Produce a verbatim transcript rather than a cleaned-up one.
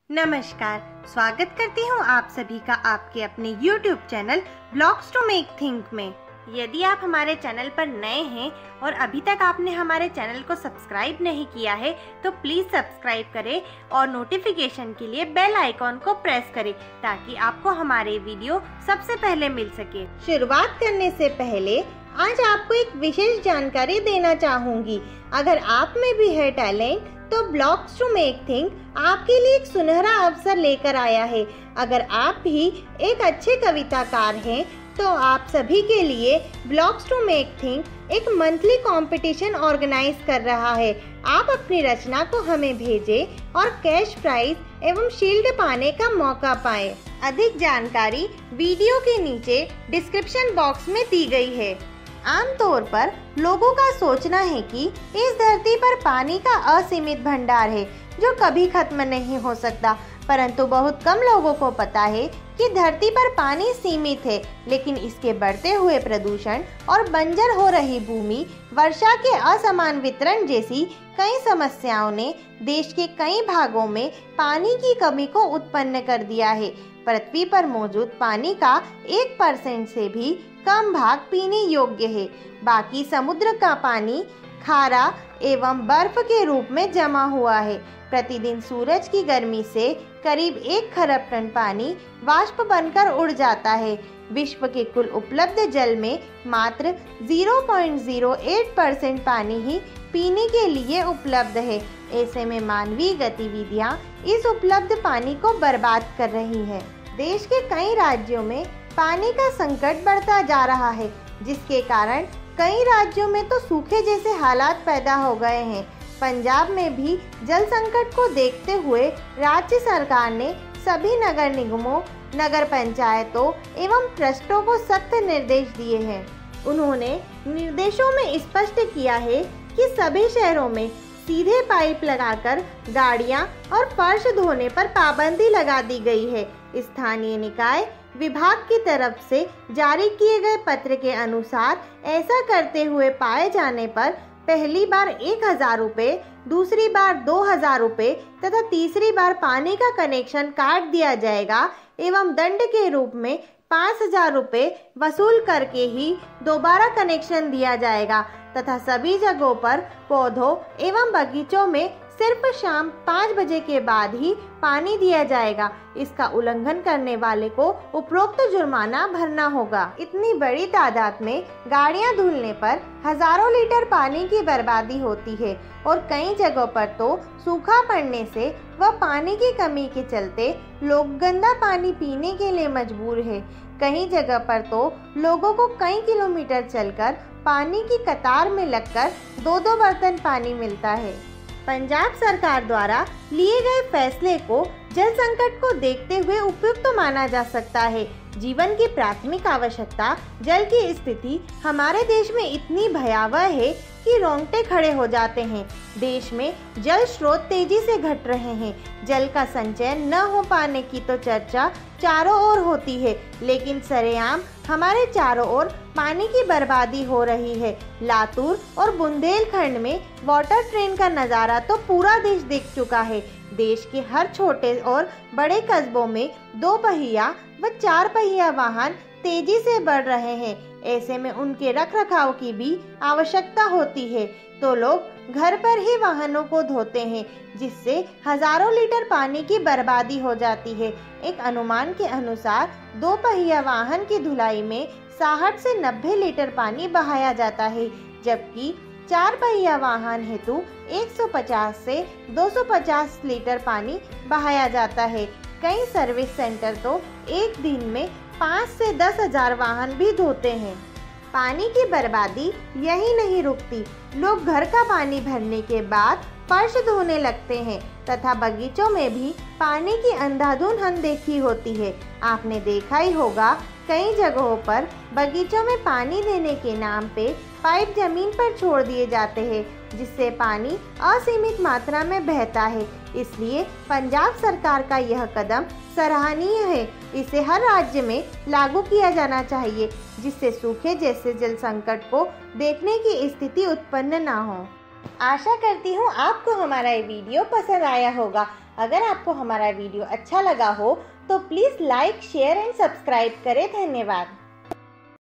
नमस्कार, स्वागत करती हूँ आप सभी का आपके अपने YouTube channel blogs to make think में। यदि आप हमारे चैनल पर नए हैं और अभी तक आपने हमारे चैनल को सब्सक्राइब नहीं किया है तो प्लीज़ सब्सक्राइब करें और नोटिफिकेशन के लिए बेल आइकॉन को प्रेस करें ताकि आपको हमारे वीडियो सबसे पहले मिल सके। शुरुआत करने से पहले आज आपको एक विशेष जानकारी देना चाहूँगी। अगर आप में भी है टैलेंट तो ब्लॉग्स टू मेक थिंक आपके लिए एक सुनहरा अवसर लेकर आया है। अगर आप भी एक अच्छे कविताकार हैं तो आप सभी के लिए ब्लॉग्स टू मेक थिंक एक मंथली कंपटीशन ऑर्गेनाइज कर रहा है। आप अपनी रचना को हमें भेजें और कैश प्राइज एवं शील्ड पाने का मौका पाएं। अधिक जानकारी वीडियो के नीचे डिस्क्रिप्शन बॉक्स में दी गई है। आमतौर पर लोगों का सोचना है कि इस धरती पर पानी का असीमित भंडार है जो कभी खत्म नहीं हो सकता, परंतु बहुत कम लोगों को पता है कि धरती पर पानी सीमित है, लेकिन इसके बढ़ते हुए प्रदूषण और बंजर हो रही भूमि, वर्षा के असमान वितरण जैसी कई समस्याओं ने देश के कई भागों में पानी की कमी को उत्पन्न कर दिया है। पृथ्वी पर मौजूद पानी का एक परसेंट से भी कम भाग पीने योग्य है। बाकी समुद्र का पानी खारा एवं बर्फ के रूप में जमा हुआ है। प्रतिदिन सूरज की गर्मी से करीब एक खरब टन पानी वाष्प बनकर उड़ जाता है। विश्व के कुल उपलब्ध जल में मात्र zero point zero eight percent पानी ही पीने के लिए उपलब्ध है। ऐसे में मानवीय गतिविधियां इस उपलब्ध पानी को बर्बाद कर रही है। देश के कई राज्यों में पानी का संकट बढ़ता जा रहा है, जिसके कारण कई राज्यों में तो सूखे जैसे हालात पैदा हो गए हैं। पंजाब में भी जल संकट को देखते हुए राज्य सरकार ने सभी नगर निगमों, नगर पंचायतों एवं ट्रस्टों को सख्त निर्देश दिए हैं। उन्होंने निर्देशों में स्पष्ट किया है कि सभी शहरों में सीधे पाइप लगाकर गाड़ियां और फर्श धोने पर पाबंदी लगा दी गई है। स्थानीय निकाय विभाग की तरफ से जारी किए गए पत्र के अनुसार ऐसा करते हुए पाए जाने पर पहली बार एक हजार रुपये, दूसरी बार दो हजार रुपये तथा तीसरी बार पानी का कनेक्शन काट दिया जाएगा एवं दंड के रूप में पाँच हजार रुपये वसूल करके ही दोबारा कनेक्शन दिया जाएगा तथा सभी जगहों पर पौधों एवं बगीचों में सिर्फ शाम पाँच बजे के बाद ही पानी दिया जाएगा। इसका उल्लंघन करने वाले को उपरोक्त जुर्माना भरना होगा। इतनी बड़ी तादाद में गाड़ियां धुलने पर हजारों लीटर पानी की बर्बादी होती है और कई जगहों पर तो सूखा पड़ने से व पानी की कमी के चलते लोग गंदा पानी पीने के लिए मजबूर है। कई जगह पर तो लोगों को कई किलोमीटर चलकर पानी की कतार में लगकर दो दो बर्तन पानी मिलता है। पंजाब सरकार द्वारा लिए गए फैसले को जल संकट को देखते हुए उपयुक्त तो माना जा सकता है। जीवन की प्राथमिक आवश्यकता जल की स्थिति हमारे देश में इतनी भयावह है कि रोंगटे खड़े हो जाते हैं। देश में जल स्रोत तेजी से घट रहे हैं। जल का संचयन न हो पाने की तो चर्चा चारों ओर होती है, लेकिन सरेआम हमारे चारों ओर पानी की बर्बादी हो रही है। लातूर और बुंदेलखंड में वाटर ट्रेन का नज़ारा तो पूरा देश देख चुका है। देश के हर छोटे और बड़े कस्बों में दो पहिया व चार पहिया वाहन तेजी से बढ़ रहे हैं। ऐसे में उनके रखरखाव की भी आवश्यकता होती है, तो लोग घर पर ही वाहनों को धोते हैं, जिससे हजारों लीटर पानी की बर्बादी हो जाती है। एक अनुमान के अनुसार दो पहिया वाहन की धुलाई में साठ से नब्बे लीटर पानी बहाया जाता है, जबकि चार पहिया वाहन हेतु एक सौ पचास से दो सौ पचास लीटर पानी बहाया जाता है। कई सर्विस सेंटर तो एक दिन में पाँच से दस हजार वाहन भी धोते हैं। पानी की बर्बादी यही नहीं रुकती। लोग घर का पानी भरने के बाद फर्श धोने लगते हैं तथा बगीचों में भी पानी की अंधाधुंध अनदेखी होती है। आपने देखा ही होगा, कई जगहों पर बगीचों में पानी देने के नाम पे पाइप जमीन पर छोड़ दिए जाते हैं, जिससे पानी असीमित मात्रा में बहता है। इसलिए पंजाब सरकार का यह कदम सराहनीय है। इसे हर राज्य में लागू किया जाना चाहिए, जिससे सूखे जैसे जल संकट को देखने की स्थिति उत्पन्न ना हो। आशा करती हूँ आपको हमारा ये वीडियो पसंद आया होगा। अगर आपको हमारा वीडियो अच्छा लगा हो तो please like, share and subscribe करें। धन्यवाद।